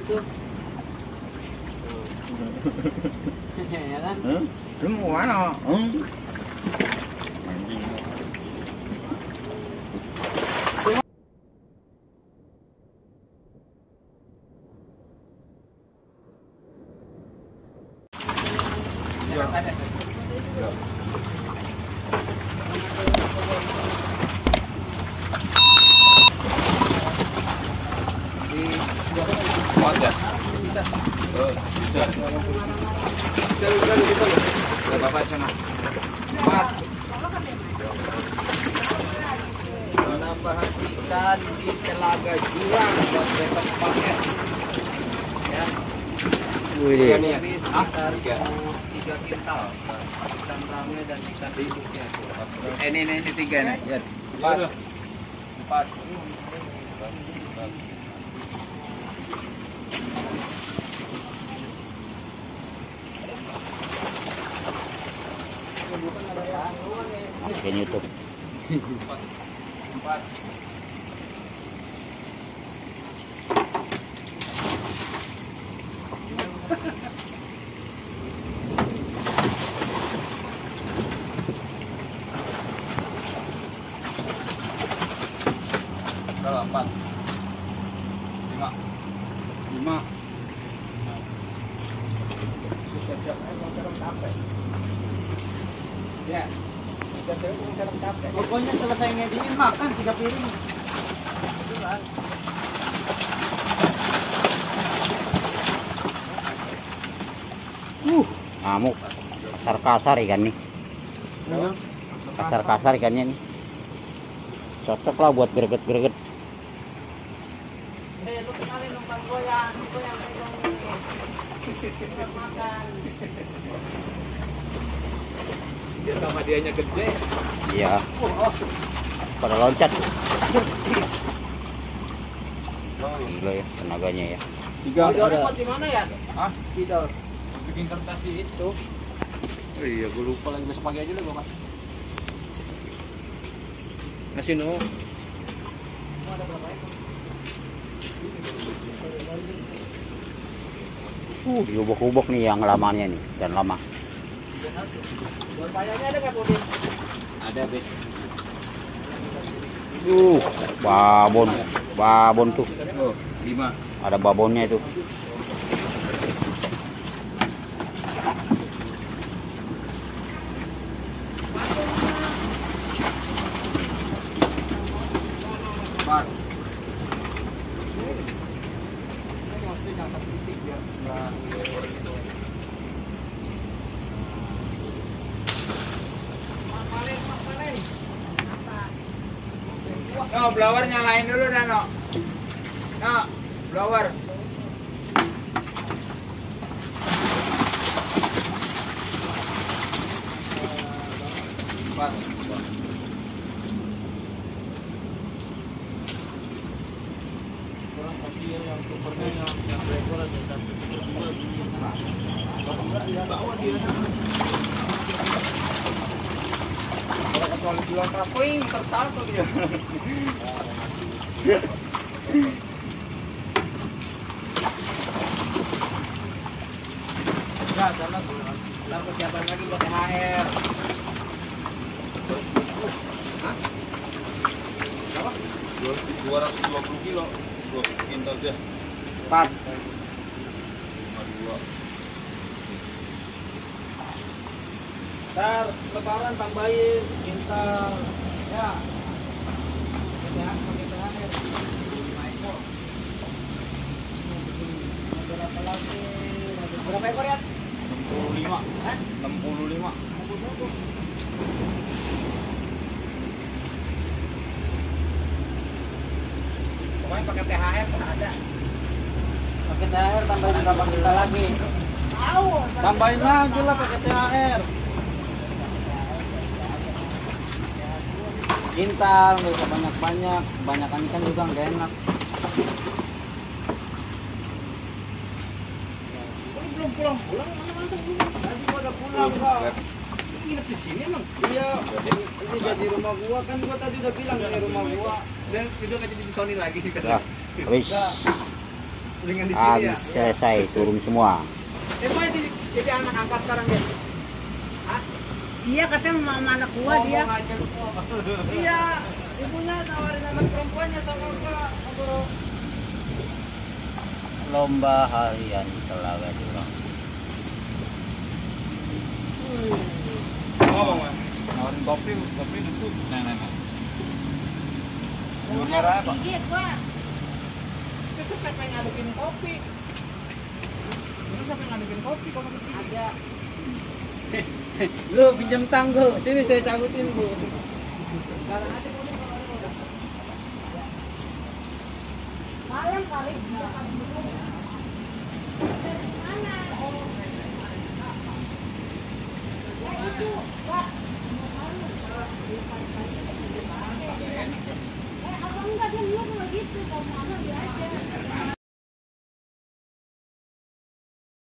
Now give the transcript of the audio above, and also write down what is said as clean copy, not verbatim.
Tuh. Ya kan? Lu mau mana? Bapak sana. Perhatikan di telaga jurang buat besok paket. Ya. Wih. Ini sekitar 3 kintal. Ikan rame dan ikan hidupnya. Ini 3 nih. Ya. 4. Bikin YouTube. 4. Berapa? 4. 5. 5. Ya. Pokoknya selesai ngedingin makan 3 piring. Ngamuk. Kasar-kasar ikan nih. Kasar-kasar ikannya nih. Cocok lah buat greget-greget. Lu kenalin numpang goyang makan. Dia sama dianya gede. Iya. Pada loncat. Gila ya tenaganya ya. 3 Tidornya buat di mana ya? Hah? Tidor. Bikin kertas di itu. Oh iya, gue lupa lagi, besok pagi aja lah gue mas. Nasi no. Ada berapa ekor? Diubuk-ubuk nih yang lamanya nih dan lama. Buat payahnya ada nggak Pudin? Ada bes. Babon tuh. Oh, 5. Ada babonnya itu. No, blower nyalain dulu dah, no. No, blower. Kalau bilang kapoing tersatu dia. Ya, jalan dulu. Ntar persiapan lagi buat THR. Hah? Berapa? 220 kilo. 2 kintal dia. 4. 52. Ntar lebaran tambahin kintal. Ya. Pakai THR. 5 ekor. Berapa lagi? Berapa ekor ya? 65. Hah? 65. Pokoknya pakai THR kan ada. Pakai THR tambahin berapa kita lagi? Tambahin lagi lah pakai THR. Kintal, nggak usah banyak-banyak. Banyakan ikan juga nggak enak. Belum pulang mana Tadi gua udah pulang kok. nginep di sini emang. Iya, ini jadi rumah gua kan gua tadi udah bilang dari rumah gua. Dan tidur nggak jadi di Sony lagi kan. Ya, habis. Mendingan di sini ya. Habis selesai, turun semua. Pokoknya jadi anak angkat sekarang dia. Iya katanya mama anak gua dia. Ngomong aja lu. Iya, ibunya nawarin anak perempuannya sama gua. Ngobrol. Lomba harian Telaga Jurang. Ngomong mas. Nawarin kopi tutup. Nah. Bubur merah apa? Gigit gua. Itu siapa yang ngadukin kopi? Ini siapa yang ngadukin kopi? Kok ada? Ada. Lu pinjam tangguh, sini saya cabutin bu. Malam kali.